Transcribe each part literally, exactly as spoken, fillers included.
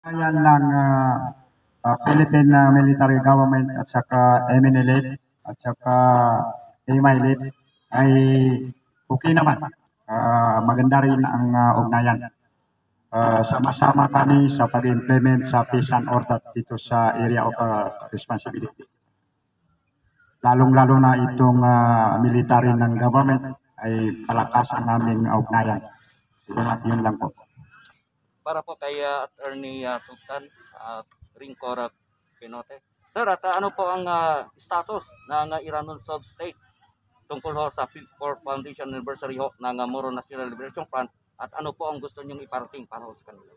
Ayan ng ah, ah, Philippine ah, Military Government at saka M N L F at saka M I L F ay okay naman. Ah, maganda rin ang ah, ugnayan. Ah, sama-sama kami sa pag-implement sa peace and order dito sa area of ah, responsibility. Lalong-lalo na itong ah, military ng government ay palakas ang aming ugnayan. Yun, yun lang po. Para po kay uh, Attorney uh, Sultan uh, Ringcora Pinote. Sir, at uh, ano po ang uh, status ng uh, Iranon Sub State tungkol ho sa fifth Foundation Anniversary ho ng uh, Moro National Liberation Front at ano po ang gusto niyong iparating para ho sa kanila?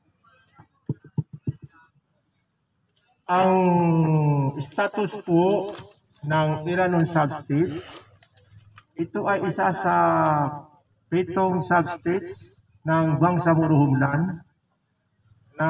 Ang status po ng Iranon Substate, ito ay isa sa pitong substates ng Bangsamoro Homeland na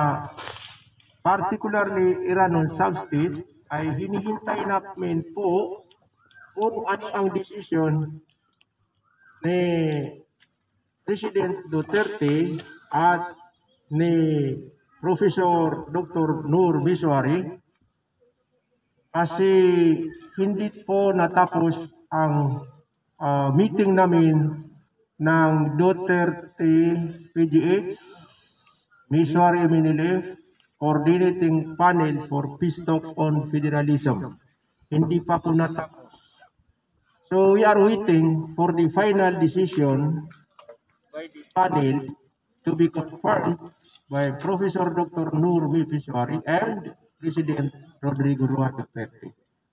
particularly Iranon Substate ay hinihintay namin po kung ano ang desisyon ni President Duterte at ni Professor Doctor Nur Miswari kasi hindi po natapos ang uh, meeting namin ng Duterte P G H, Miswari M N L F, Coordinating Panel for Peace Talks on Federalism. Hindi pa po natapos. So we are waiting for the final decision by the panel to be confirmed by Professor Doctor Nur Miswari and President Rodrigo Roa Duterte.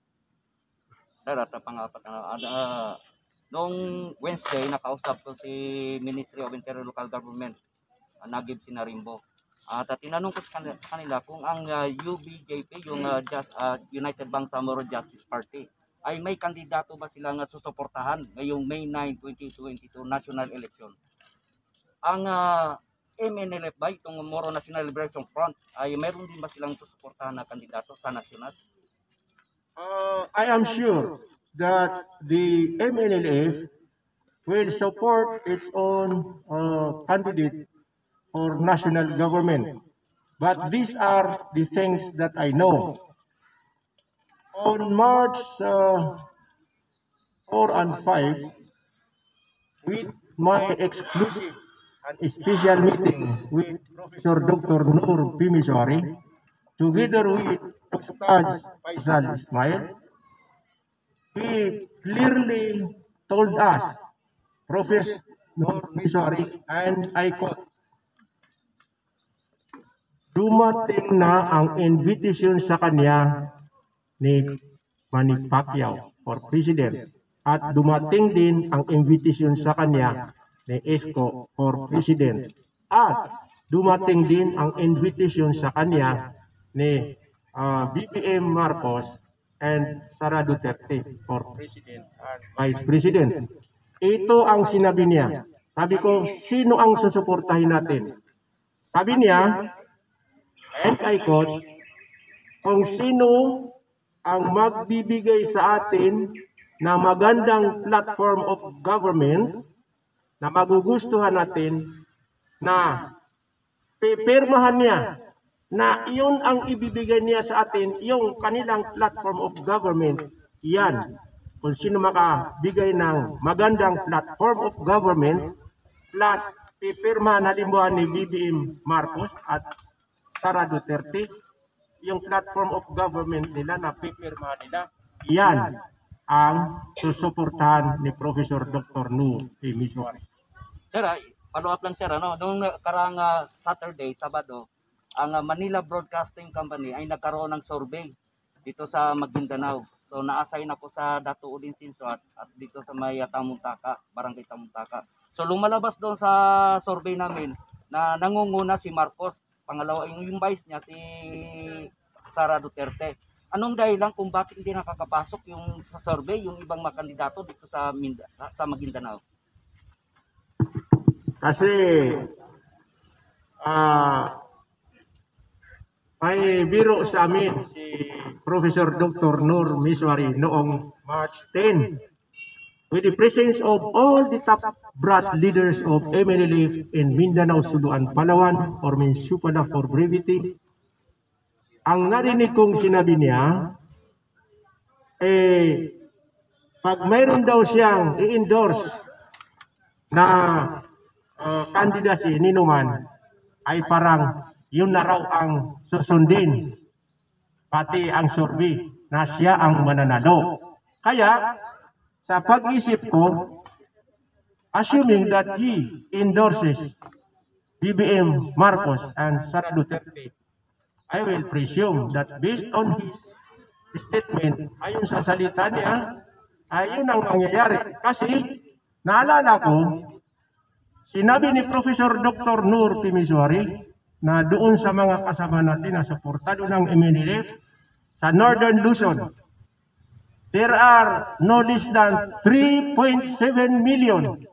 Sir, at uh, pangapat na uh, uh, noong Wednesday nakausap ko si Ministry of Interior Local Government, uh, Nagib Sinarimbo. At uh, tinanong ko sa kanila, sa kanila kung ang uh, U B J P, yung uh, Just, uh, United Bangsamoro Justice Party, ay may kandidato ba silang uh, susuportahan ngayong May ninth, twenty twenty-two national election. Ang uh, M N L F ba, itong Moro National Liberation Front, ay meron din ba silang susuportahan na kandidato sa nasyonal? Uh, I am sure that the M N L F will support its own uh, candidate for national government. But these are the things that I know. On March uh, four and five, with my exclusive and special meeting with Professor Doctor Nur Miswari, together with Ustaz Faisal Ismail, he clearly told us, Professor Nur Miswari, and I quote, dumating na ang invitation sa kanya ni Manny Pacquiao for President at dumating din ang invitation sa kanya ni Isko for President at dumating din ang invitation sa kanya ni uh, B B M Marcos and Sara Duterte for President and Vice President. Ito ang sinabi niya. Sabi ko, sino ang susuportahin natin? Sabi niya, and I quote, kung sino ang magbibigay sa atin na magandang platform of government na magugustuhan natin na pipirmahan niya na iyon ang ibibigay niya sa atin, yung kanilang platform of government, yan. Kung sino makabigay ng magandang platform of government plus pipirmahan halimbawa ni B B M Marcos at Sara Duterte, yung platform of government nila na pipirmahan nila, yan ang susuportahan ni Professor Doctor Nur Miswari. Sir, follow up lang sir, ano, noong karang uh, Saturday, Sabado, ang uh, Manila Broadcasting Company ay nagkaroon ng survey dito sa Maguindanao. So na-assign ako sa Dato Udin Sinsuat at dito sa may uh, Tamuntaka, Barangay Tamuntaka. So lumalabas doon sa survey namin na nangunguna si Marcos, pangalawa yung, yung vice niya si Sara Duterte. Anong dahilan kung bakit hindi nakakapasok yung sa survey yung ibang mga kandidato dito sa Minda, sa Maguindanao? Kasi uh, may biro sa amin si Professor Doctor Nur Miswari noong March tenth with the presence of all the top brass leaders of M N L F in Mindanao, Suluan, Palawan, or Minsupala for brevity. Ang narinig kong sinabi niya, eh, pag mayroon daw siyang i-endorse na uh, candidacy ni Numan, ay parang yun na raw ang susundin, pati ang survey na siya ang mananalo. Kaya, sa pag-isip ko, assuming that he endorses B B M Marcos and Sara Duterte, I will presume that based on his statement, ayon sa salita niya, ayun ang mangyayari. Kasi, naalala ko, sinabi ni Professor Doctor Nur Timisoari na doon sa mga kasama natin na suportado ng M N L F sa Northern Luzon, there are no less than three point seven million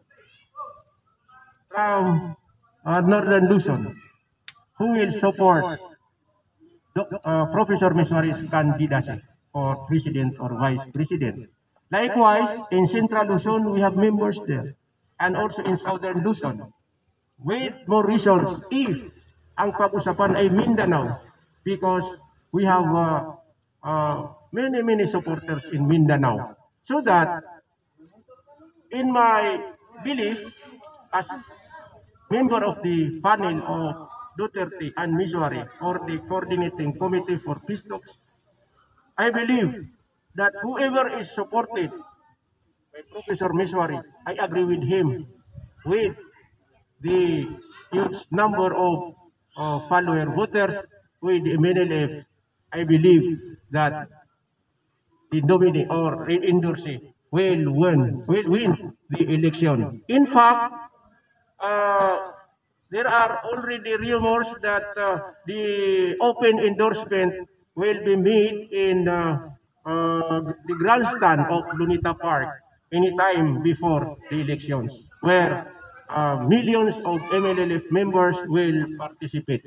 from uh, Northern Luzon who will support uh, Professor Miswari's candidacy for president or vice president. Likewise, in Central Luzon, we have members there, and also in Southern Luzon, with more reasons if ang pag-usapan ay Mindanao, because we have uh, uh, many, many supporters in Mindanao. So that, in my belief, as member of the panel of Duterte and Miswari, or the coordinating committee for peace talks, I believe that whoever is supported by Professor Miswari, I agree with him, with the huge number of uh, follower voters with the M N L F, I believe that the nominee or endorsee will win, will win the election. In fact, uh, there are already rumors that uh, the open endorsement will be made in uh, uh, the grandstand of Lunita Park anytime before the elections, where uh, millions of M N L F members will participate.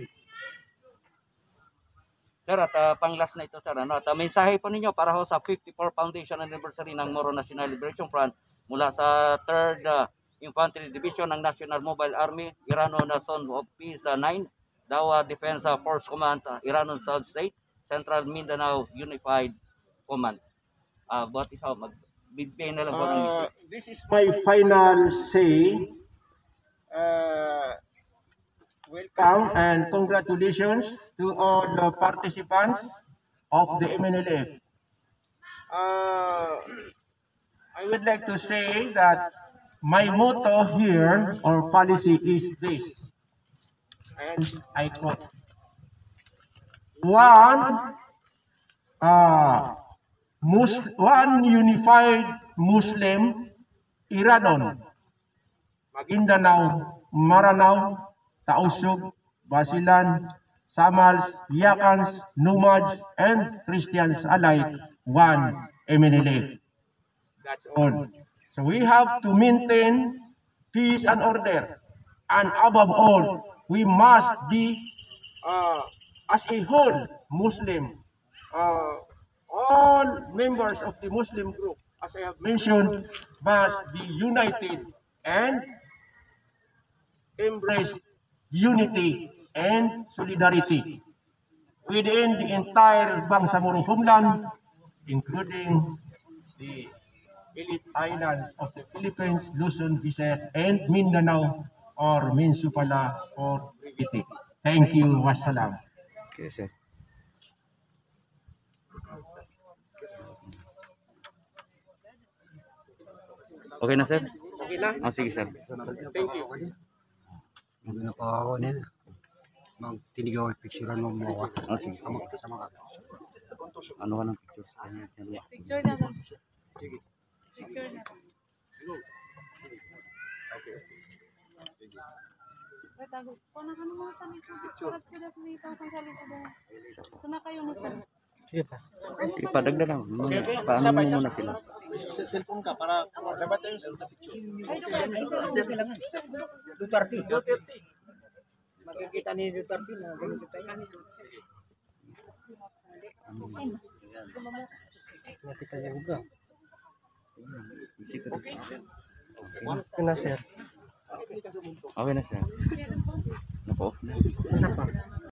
Sir, at uh, pang-last na ito, sir, ano, at uh, mensahe po ninyo para ho sa fifty-fourth Foundation Anniversary ng Moro National Liberation Front mula sa third uh, Infantry Division ng National Mobile Army, Iranon Son of Peace uh, nine, Dawa Defense Force Command, uh, Iranon South State, Central Mindanao Unified Command. Uh, buhat isa, mag-bigay na lang po ng Uh, message. this is my final say. Uh, welcome and congratulations to all the participants of the M N L F. Uh, I would like to say that my motto here or policy is this, and I quote: one, uh, Mus- one unified Muslim, Iranon, Maguindanao, Maranao, Tausug, Basilan, Samals, Yakans, Numads, and Christians alike, one M N L F. That's all. So we have to maintain peace and order. And above all, we must be, uh, as a whole, Muslim. Uh, all members of the Muslim group, as I have mentioned, must be united and embrace unity and solidarity within the entire Bangsamoro homeland, including the elite islands of the Philippines, Luzon, Visayas, and Mindanao, or Minsupala, or brevity. Thank you. Wassalam. Okay, sir. Okay na, sir? Okay na? Oh, sige, sir. Thank you. Hindi na pa ako nila. Magtinigaw at picturean mo mo ako. Oh, sige, sige. Sama ka. Ano ka ng pictures? Picture na lang. Sige. Picture na lang. Okay. Wait, tago. Kung na ka naman sa likod, surat ko na kumita sa likod. Kung na kayo mo sa Sige pa. Ipadagdag lang. Paano mo muna sila? Cellphone ka para dapat tayo sa picture. Ay, kailangan. Duterte. Duterte. Makikita ni Duterte na ganito tayo. Makita niya juga. Okay. Okay na, sir. Okay na sir. Nako-off na. Wala pa.